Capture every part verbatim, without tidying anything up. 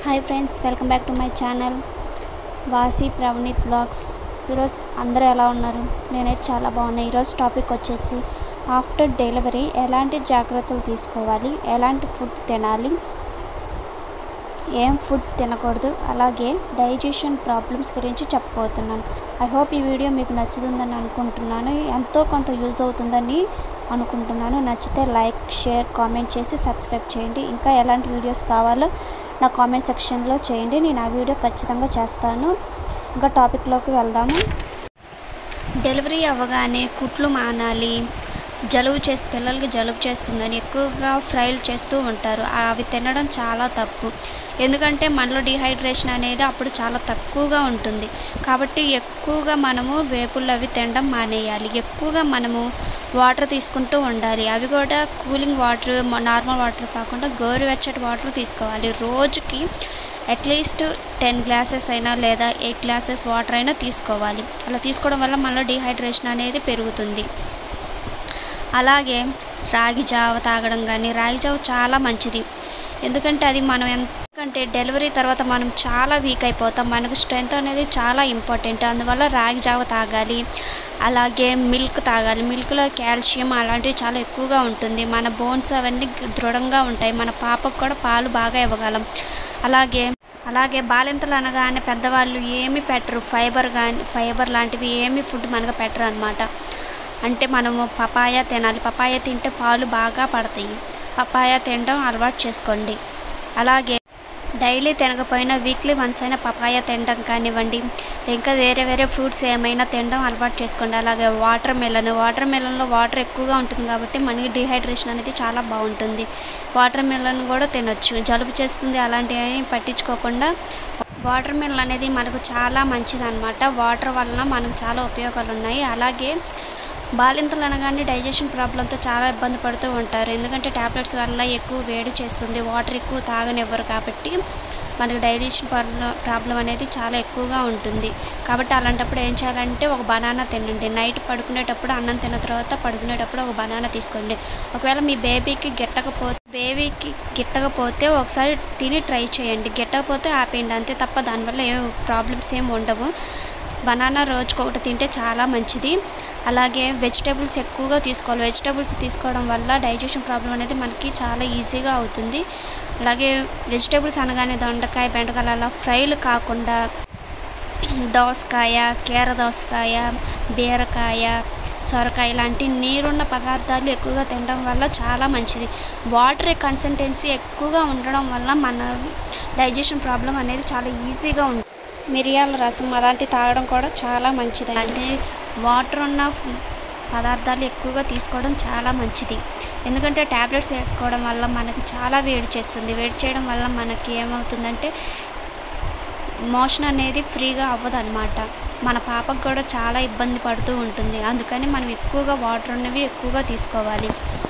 Hi friends, welcome back to my channel వాసి Pravneet blogs. ఈరోజు అందరూ ఎలా ఉన్నారు? నేనైతే చాలా బాగున్నాను. ఈరోజు టాపిక్ వచ్చేసి ఆఫ్టర్ డెలివరీ ఎలాంటి జాగ్రత్తలు తీసుకోవాలి, ఎలాంటి ఫుడ్ తినాలి, ఏం ఫుడ్ తినకూడదు, అలాగే డైజెషన్ ప్రాబ్లమ్స్ గురించి చెప్పబోతున్నాను. ఐ హోప్ ఈ వీడియో మీకు నచ్చుతుందని అనుకుంటున్నాను. ఎంతో కొంత యూజ్ అవుతుందని అనుకుంటున్నాను. నచ్చితే లైక్, షేర్, కామెంట్ చేసి సబ్స్క్రైబ్ చేయండి. ఇంకా ఎలాంటి వీడియోస్ కావాలో నా కామెంట్ సెక్షన్లో చేయండి. నేను ఆ వీడియో ఖచ్చితంగా చేస్తాను. ఇంకా టాపిక్లోకి వెళ్దాము. డెలివరీ అవ్వగానే కుట్లు మానాలి, జలుబు చేసి పిల్లలకి జలుబు చేస్తుందని ఎక్కువగా ఫ్రైలు చేస్తూ ఉంటారు. అవి తినడం చాలా తప్పు. ఎందుకంటే మనలో డిహైడ్రేషన్ అనేది అప్పుడు చాలా తక్కువగా ఉంటుంది. కాబట్టి ఎక్కువగా మనము వేపుళ్ళు అవి తినడం మానేయాలి. ఎక్కువగా మనము వాటర్ తీసుకుంటూ ఉండాలి. అవి కూడా కూలింగ్ వాటర్, నార్మల్ వాటర్ కాకుండా గోరువెచ్చటి వాటర్ తీసుకోవాలి. రోజుకి అట్లీస్ట్ టెన్ గ్లాసెస్ అయినా లేదా ఎయిట్ గ్లాసెస్ వాటర్ అయినా తీసుకోవాలి. అలా తీసుకోవడం వల్ల మనలో డిహైడ్రేషన్ అనేది పెరుగుతుంది. అలాగే రాగి జావ తాగడం కానీ, రాగి జావ చాలా మంచిది. ఎందుకంటే అది మనం ఎందుకంటే డెలివరీ తర్వాత మనం చాలా వీక్ అయిపోతాం. మనకు స్ట్రెంత్ అనేది చాలా ఇంపార్టెంట్. అందువల్ల రాగి జావ తాగాలి. అలాగే మిల్క్ తాగాలి. మిల్క్లో కాల్షియం అలాంటివి చాలా ఎక్కువగా ఉంటుంది. మన బోన్స్ అవన్నీ దృఢంగా ఉంటాయి. మన పాపకు కూడా పాలు బాగా ఇవ్వగలం. అలాగే అలాగే బాలింతలు అనగానే పెద్దవాళ్ళు ఏమి పెట్టరు. ఫైబర్ కానీ ఫైబర్ లాంటివి ఏమి ఫుడ్ మనకు పెట్టరు అన్నమాట. అంటే మనము పపాయ తినాలి. పపాయ తింటే పాలు బాగా పడతాయి. పపాయ తినడం అలవాటు చేసుకోండి. అలాగే డైలీ తినకపోయినా వీక్లీ వన్స్ అయినా పపాయ తినడం కానివ్వండి, ఇంకా వేరే వేరే ఫ్రూట్స్ ఏమైనా తినడం అలవాటు చేసుకోండి. అలాగే వాటర్ మెలన్ వాటర్ మెలన్లో వాటర్ ఎక్కువగా ఉంటుంది కాబట్టి మనకి డిహైడ్రేషన్ అనేది చాలా బాగుంటుంది. వాటర్ మెలన్ కూడా తినొచ్చు. జలుబు చేస్తుంది అలాంటివి పట్టించుకోకుండా వాటర్ మెలన్ అనేది మనకు చాలా మంచిది అన్నమాట. వాటర్ వలన మనకు చాలా ఉపయోగాలు ఉన్నాయి. అలాగే బాలింతలు అనగానే డైజెషన్ ప్రాబ్లంతో చాలా ఇబ్బంది పడుతూ ఉంటారు. ఎందుకంటే ట్యాబ్లెట్స్ వల్ల ఎక్కువ వేడి చేస్తుంది, వాటర్ ఎక్కువ తాగనివ్వరు. కాబట్టి మనకు డైజెషన్ ప్రాబ్లం అనేది చాలా ఎక్కువగా ఉంటుంది. కాబట్టి అలాంటప్పుడు ఏం చేయాలంటే ఒక బనానా తినండి. నైట్ పడుకునేటప్పుడు అన్నం తిన్న తర్వాత పడుకునేటప్పుడు ఒక బనానా తీసుకోండి. ఒకవేళ మీ బేబీకి గిట్టకపోతే బేబీకి గిట్టకపోతే ఒకసారి తిని ట్రై చేయండి. గిట్టకపోతే ఆపేయండి అంతే తప్ప దానివల్ల ఏ ప్రాబ్లమ్స్ ఏమి ఉండవు. బనానా రోజుకొకటి తింటే చాలా మంచిది. అలాగే వెజిటేబుల్స్ ఎక్కువగా తీసుకోవాలి. వెజిటేబుల్స్ తీసుకోవడం వల్ల డైజెషన్ ప్రాబ్లం అనేది మనకి చాలా ఈజీగా అవుతుంది. అలాగే వెజిటేబుల్స్ అనగానే దొండకాయ, బెండకాయలు అలా ఫ్రైలు కాకుండా దోసకాయ, కీర దోసకాయ, బీరకాయ, సొరకాయ లాంటి నీరున్న పదార్థాలు ఎక్కువగా తినడం వల్ల చాలా మంచిది. వాటర్ కన్సిస్టెన్సీ ఎక్కువగా ఉండడం వల్ల మన డైజెషన్ ప్రాబ్లం అనేది చాలా ఈజీగా ఉంటుంది. మిరియాల రసం అలాంటివి తాగడం కూడా చాలా మంచిది. అంటే వాటర్ ఉన్న పదార్థాలు ఎక్కువగా తీసుకోవడం చాలా మంచిది. ఎందుకంటే ట్యాబ్లెట్స్ వేసుకోవడం వల్ల మనకి చాలా వేడి చేస్తుంది. వేడి చేయడం వల్ల మనకి ఏమవుతుందంటే మోషన్ అనేది ఫ్రీగా అవ్వదు అన్నమాట. మన పాపకు కూడా చాలా ఇబ్బంది పడుతూ ఉంటుంది. అందుకని మనం ఎక్కువగా వాటర్ ఉన్నవి ఎక్కువగా తీసుకోవాలి.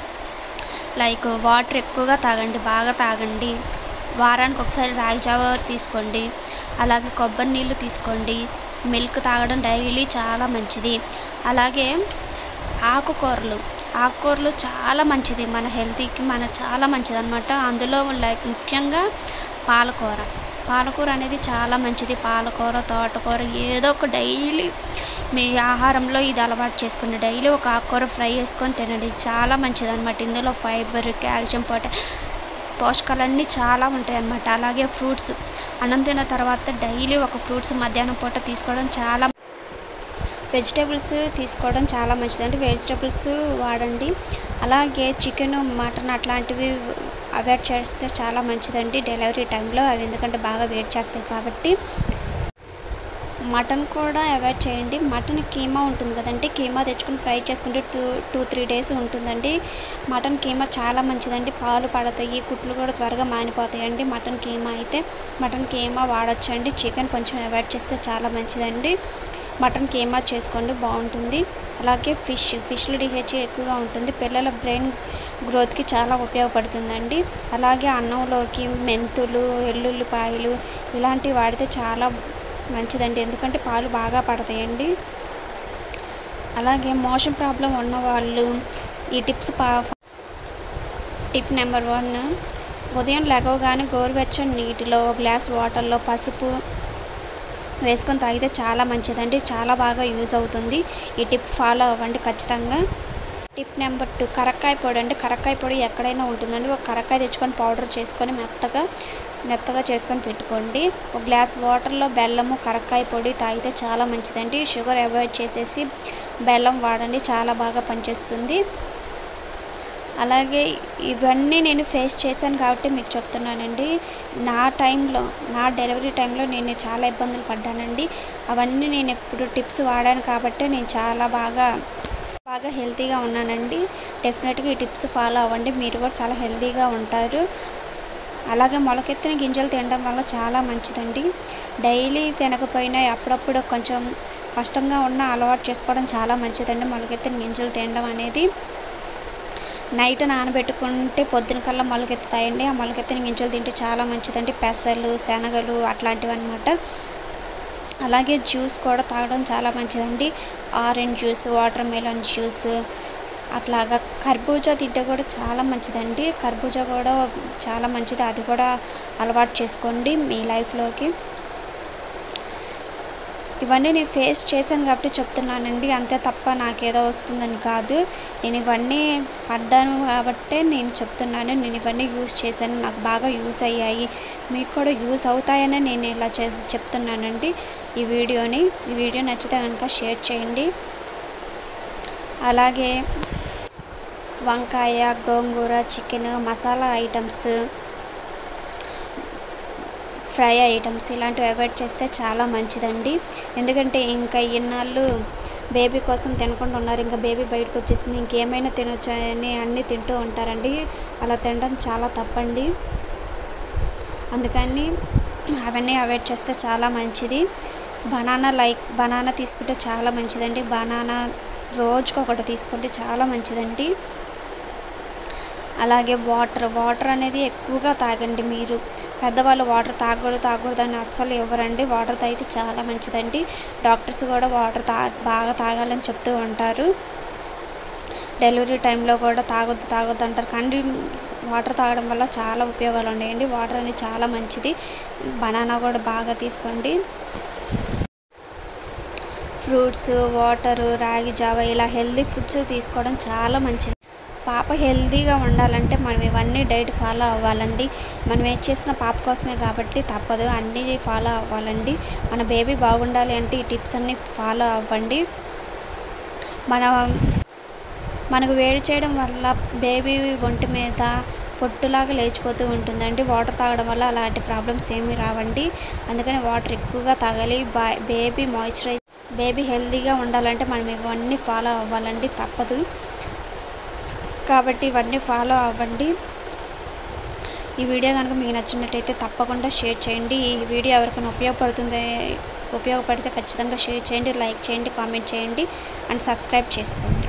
లైక్ వాటర్ ఎక్కువగా తాగండి, బాగా తాగండి. వారానికి ఒకసారి రాగి జావ తీసుకోండి. అలాగే కొబ్బరి నీళ్ళు తీసుకోండి. మిల్క్ తాగడం డైలీ చాలా మంచిది. అలాగే ఆకుకూరలు ఆకుకూరలు చాలా మంచిది. మన హెల్త్కి మన చాలా మంచిది అన్నమాట. అందులో లైక్ ముఖ్యంగా పాలకూర పాలకూర అనేది చాలా మంచిది. పాలకూర, తోటకూర ఏదో ఒక డైలీ మీ ఆహారంలో ఇది అలవాటు చేసుకోండి. డైలీ ఒక ఆకుకూర ఫ్రై చేసుకొని తినండి. చాలా మంచిది అన్నమాట. ఇందులో ఫైబర్, కాల్షియం, పొటాషియం పోషకాలన్నీ చాలా ఉంటాయి అన్నమాట. అలాగే ఫ్రూట్స్ అన్నం తిన్న తర్వాత డైలీ ఒక ఫ్రూట్స్ మధ్యాహ్నం పూట తీసుకోవడం చాలా వెజిటేబుల్స్ తీసుకోవడం చాలా మంచిది. అంటే వెజిటేబుల్స్ వాడండి. అలాగే చికెన్, మటన్ అట్లాంటివి అవాయిడ్ చేస్తే చాలా మంచిదండి డెలివరీ టైంలో. అవి ఎందుకంటే బాగా వేడి చేస్తాయి కాబట్టి మటన్ కూడా అవాయిడ్ చేయండి. మటన్ కీమా ఉంటుంది కదండి, కీమా తెచ్చుకుని ఫ్రై చేసుకుంటే టూ టూ త్రీ డేస్ ఉంటుందండి. మటన్ కీమా చాలా మంచిదండి. పాలు పడతాయి, కుట్లు కూడా త్వరగా మానిపోతాయండి. మటన్ కీమా అయితే మటన్ కీమా వాడచ్చండి. చికెన్ కొంచెం అవాయిడ్ చేస్తే చాలా మంచిదండి. మటన్ కీమా చేసుకోండి, బాగుంటుంది. అలాగే ఫిష్ ఫిష్లో డిహెచ్ఏ ఎక్కువగా ఉంటుంది. పిల్లల బ్రెయిన్ గ్రోత్కి చాలా ఉపయోగపడుతుందండి. అలాగే అన్నంలోకి మెంతులు, వెల్లుల్లిపాయలు ఇలాంటివి వాడితే చాలా మంచిదండి. ఎందుకంటే పాలు బాగా పడతాయండి. అలాగే మోషన్ ప్రాబ్లం ఉన్నవాళ్ళు ఈ టిప్స్ పా టిప్ నెంబర్ వన్ ఉదయం లేవగానే గోరువెచ్చని నీటిలో గ్లాస్ వాటర్లో పసుపు వేసుకొని తాగితే చాలా మంచిదండి. చాలా బాగా యూజ్ అవుతుంది. ఈ టిప్ ఫాలో అవ్వండి ఖచ్చితంగా. టిప్ నెంబర్ టూ కరక్కాయ పొడి అండి. కరక్కాయ పొడి ఎక్కడైనా ఉంటుందండి. ఒక కరక్కాయ తెచ్చుకొని పౌడర్ చేసుకొని మెత్తగా మెత్తగా చేసుకొని పెట్టుకోండి. ఒక గ్లాస్ వాటర్లో బెల్లము కరక్కాయ పొడి తాగితే చాలా మంచిదండి. షుగర్ అవాయిడ్ చేసేసి బెల్లం వాడండి, చాలా బాగా పనిచేస్తుంది. అలాగే ఇవన్నీ నేను ఫేస్ చేశాను కాబట్టి మీకు చెప్తున్నానండి. నా టైంలో నా డెలివరీ టైంలో నేను చాలా ఇబ్బందులు పడ్డానండి. అవన్నీ నేను ఎప్పుడు టిప్స్ వాడాను కాబట్టి నేను చాలా బాగా బాగా హెల్తీగా ఉన్నానండి. డెఫినెట్గా ఈ టిప్స్ ఫాలో అవ్వండి, మీరు కూడా చాలా హెల్తీగా ఉంటారు. అలాగే మొలకెత్తిన గింజలు తినడం వల్ల చాలా మంచిదండి. డైలీ తినకపోయినా అప్పుడప్పుడు కొంచెం కష్టంగా ఉన్న అలవాటు చేసుకోవడం చాలా మంచిదండి. మొలకెత్తిన గింజలు తినడం అనేది నైట్ నానబెట్టుకుంటే పొద్దున కల్లా మొలకెత్తుతాయండి. ఆ మొలకెత్తిన గింజలు తింటే చాలా మంచిదండి. పెసలు, శనగలు అట్లాంటివి అన్నమాట. అలాగే జ్యూస్ కూడా తాగడం చాలా మంచిదండి. Orange juice, watermelon juice, అట్లాగా కర్బూజా తింటే కూడా చాలా మంచిదండి. కర్బూజా కూడా చాలా మంచిది, అది కూడా అలవాటు చేసుకోండి మీ లైఫ్లోకి. ఇవన్నీ నేను ఫేస్ చేశాను కాబట్టి చెప్తున్నానండి, అంతే తప్ప నాకేదో వస్తుందని కాదు. నేను ఇవన్నీ పడ్డాను కాబట్టే నేను చెప్తున్నాను. నేను ఇవన్నీ యూజ్ చేశాను, నాకు బాగా యూజ్ అయ్యాయి, మీకు కూడా యూజ్ అవుతాయని నేను ఇలా చేసి చెప్తున్నానండి ఈ వీడియోని. ఈ వీడియో నచ్చితే కనుక షేర్ చేయండి. అలాగే వంకాయ, గోంగూర, chicken, masala items, fry items ఇలాంటివి అవాయిడ్ చేస్తే చాలా మంచిదండి. ఎందుకంటే ఇంకా ఇన్నాళ్ళు బేబీ కోసం తినకుండా ఉన్నారు. ఇంకా బేబీ బయటకు వచ్చేసింది, ఇంకేమైనా తినొచ్చు అని అన్నీ తింటూ ఉంటారండి. అలా తినడం చాలా తప్పండి. అందుకని అవన్నీ అవాయిడ్ చేస్తే చాలా మంచిది. బనానా లైక్ బనానా తీసుకుంటే చాలా మంచిదండి. బనానా రోజుకు ఒకటి తీసుకుంటే చాలా మంచిదండి. అలాగే వాటర్ వాటర్ అనేది ఎక్కువగా తాగండి. మీరు పెద్దవాళ్ళు వాటర్ తాగకూడదు తాగకూడదని అస్సలు ఇవ్వరండి. వాటర్ తాగితే చాలా మంచిదండి. డాక్టర్స్ కూడా వాటర్ తా బాగా తాగాలని చెప్తూ ఉంటారు. డెలివరీ టైంలో కూడా తాగొద్దు తాగొద్దు అంటారు, కానీ వాటర్ తాగడం వల్ల చాలా ఉపయోగాలు ఉన్నాయండి. వాటర్ అనేది చాలా మంచిది. బనానా కూడా బాగా తీసుకోండి. ఫ్రూట్స్, వాటరు, రాగి జావ ఇలా హెల్తీ ఫుడ్స్ తీసుకోవడం చాలా మంచిది. పాప హెల్తీగా ఉండాలంటే మనం ఇవన్నీ డైట్ ఫాలో అవ్వాలండి. మనం ఏం చేసినా పాప కోసమే కాబట్టి తప్పదు, అన్నీ ఫాలో అవ్వాలండి. మన బేబీ బాగుండాలి అంటే ఈ టిప్స్ అన్నీ ఫాలో అవ్వండి. మన మనకు వేడి చేయడం వల్ల బేబీ ఒంటి మీద పొట్టులాగా లేచిపోతూ ఉంటుందండి. వాటర్ తాగడం వల్ల అలాంటి ప్రాబ్లమ్స్ ఏమీ రావండి. అందుకని వాటర్ ఎక్కువగా తాగాలి. బా బేబీ మాయిశ్చరైజ్ బేబీ హెల్తీగా ఉండాలంటే మనం ఇవన్నీ ఫాలో అవ్వాలండి, తప్పదు. కాబట్టి ఇవన్నీ ఫాలో అవ్వండి. ఈ వీడియో కనుక మీకు నచ్చినట్టయితే తప్పకుండా షేర్ చేయండి. ఈ వీడియో ఎవరికైనా ఉపయోగపడుతుంది ఉపయోగపడితే ఖచ్చితంగా షేర్ చేయండి, లైక్ చేయండి, కామెంట్ చేయండి అండ్ సబ్స్క్రైబ్ చేసుకోండి.